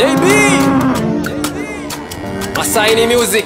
JB Masaini Music.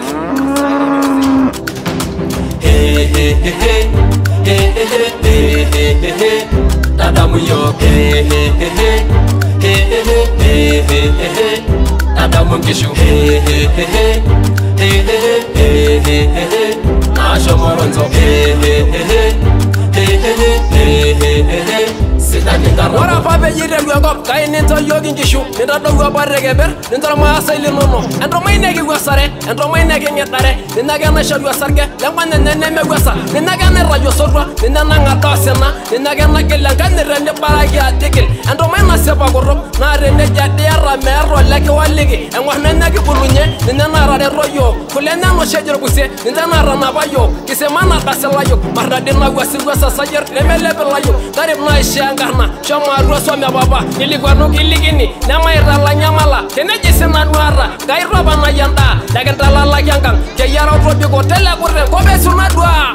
Hey hey hey hey hey hey hey hey hey Dada Muyo. Hey hey hey hey hey hey hey hey Dada Munkishu. Hey hey hey hey hey hey hey hey Nasho Moronzo. Hey hey hey hey hey hey hey Wara pape yire luangop kay nento yogi ngishu nento dogo barrege ber nento ma asayli nono ento may negi wasare ento may negi ngetare ninaga na shadu sarge lamane nene me wasa ninaga na radio sorwa nina nga tasena ninaga na gelangan rende baragi atikil ento may na sepa gorop na rene jade ara mero leke waligi en wax nene bulunye nina na rade royo kulena no shejero buse nina na rana bayo kise mana kaselayo marda dina wasa sajer remele belayo darib na shanga Chama ruaswa mea baba Nilikuwa nuki ligini Nama irala nyamala Keneji sina nuara Gairwa bana yanda Dagentala la yangang Keyara utrobi kotele kure Kobe sunadwa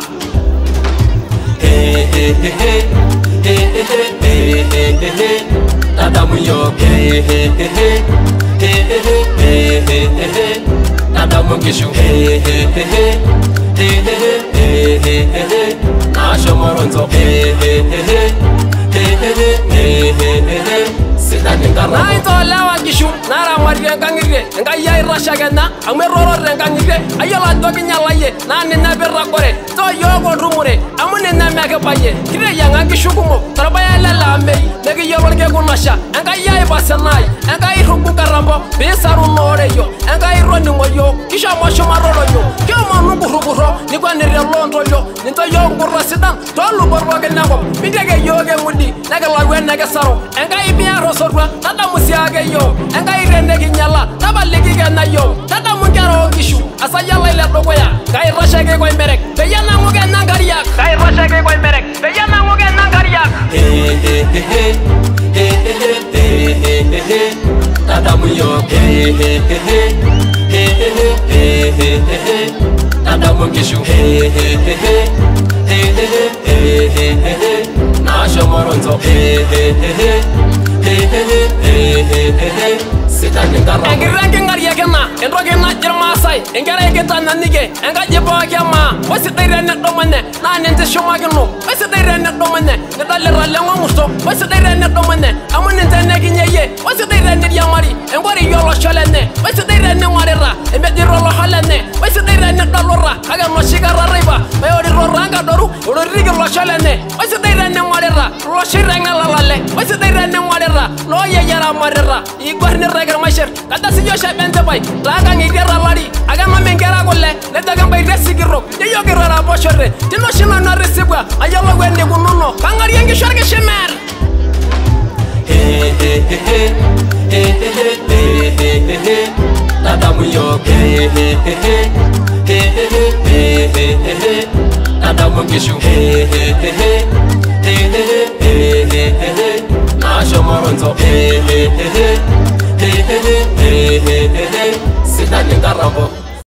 Hey hey hey hey Hey hey hey hey hey hey Dada Muyo. Hey hey hey hey Hey hey hey hey hey Dada Munkishu. Hey hey hey hey Hey hey hey hey hey Nasho Moronzo. Hey hey hey hey Naito lawa gishu nara mariya kangire nga yai rashagana ameroro rengangire ayola dogi nyalaye nane na berrakore to yogo rumure amune na mege baye kire yanga gishu kumo tarabaya la mei negi yobol ke kunasha nga yai basanai nga irungu karambo besaru noreyo nga ironi moyo kisha mosho maroro yo kema nungu ruguro ni kwa nire londo yo ninto yogo rasidan to luborbo ke nango midege yoge mudi naga lawe naga saro nga ibia rosorwa tata musiage yo nga irene ginyala taba legi gana yo tata mungaro gishu asayala ile dogoya kai rashage ko merek be yana muge nangaria kai rashage ko merek be yana muge nangaria hey hey hey hey hey hey hey tata muyo. Hey hey hey hey hey hey tata mungishu. Hey hey hey hey hey hey Nasho Moronzo. Hey hey hey hey hey hey Engirenge ngariya kena enroge na jirmasai engare getana nige enga jebo kema wasitere ne domane na nente shomagino wasitere ne domane ne dalera lengo musto wasitere ne domane amune tene ginyeye wasitere ne yamari engori yolo sholene wasitere ne marera embedi rolo halene wasitere ne dalora aga no shigara riba mayori roranga doru origi lo sholene wasitere ne marera lo shirenga lalale wasitere ne marera lo yeyara marera igorne regar masher kada si josha bente bay laga ngi dera lari aga ma mengera golle le daga bay resigiro de yogiro ra boshore dino shina na resibwa ayalo wende gununo kangari yangi shorge shemer hey hey hey hey hey hey hey Dada Muyo. Hey hey hey hey hey hey Dada Munkishu. Hey hey hey hey hey Nasho Moronzo. Hey hey hey hey hey hey hey Sitani Karambo.